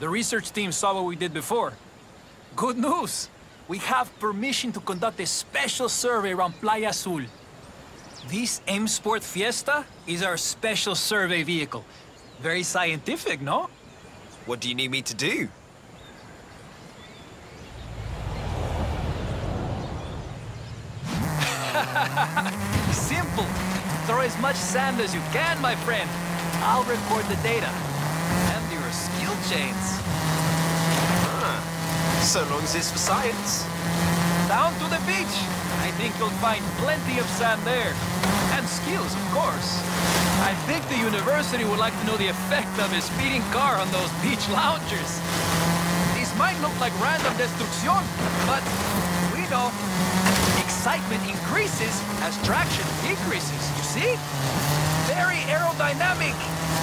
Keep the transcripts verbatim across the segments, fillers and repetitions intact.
The research team saw what we did before. Good news! We have permission to conduct a special survey around Playa Azul. This M Sport Fiesta is our special survey vehicle. Very scientific, no? What do you need me to do? Simple. Throw as much sand as you can, my friend. I'll record the data. And your skill chains. Ah, so long as it's for science. Down to the beach. I think you'll find plenty of sand there. And skills, of course. I think the university would like to know the effect of a speeding car on those beach loungers. These might look like random destruction, but we know excitement increases as traction decreases, you see? Very aerodynamic.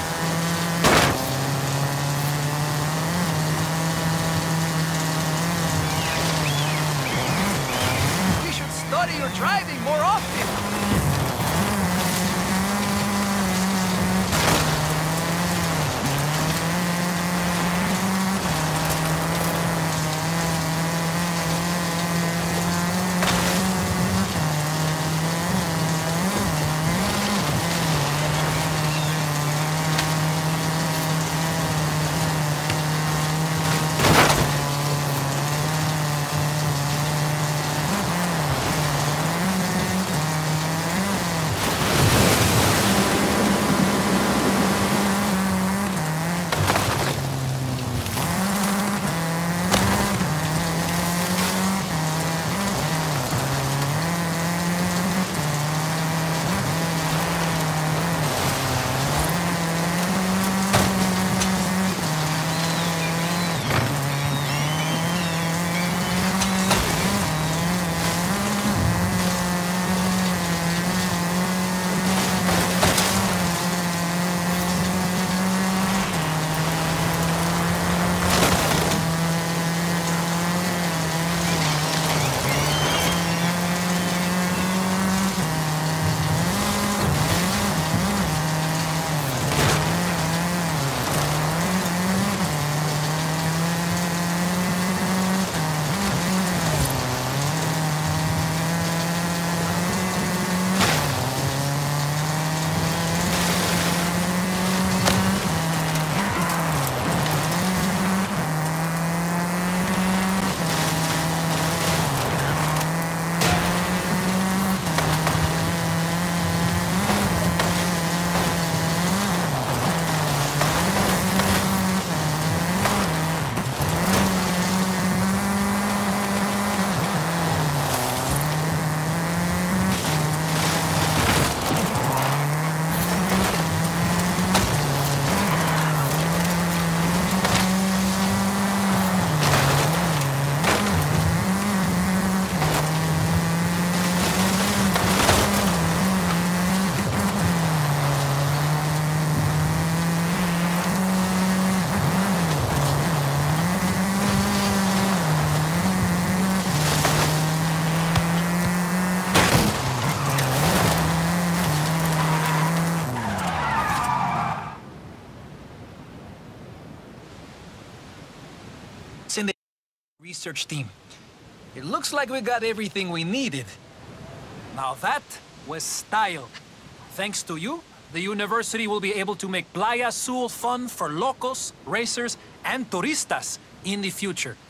We should study your driving more often. In the research team. It looks like we got everything we needed. Now that was style. Thanks to you, the university will be able to make Playa Azul fun for locals, racers, and turistas in the future.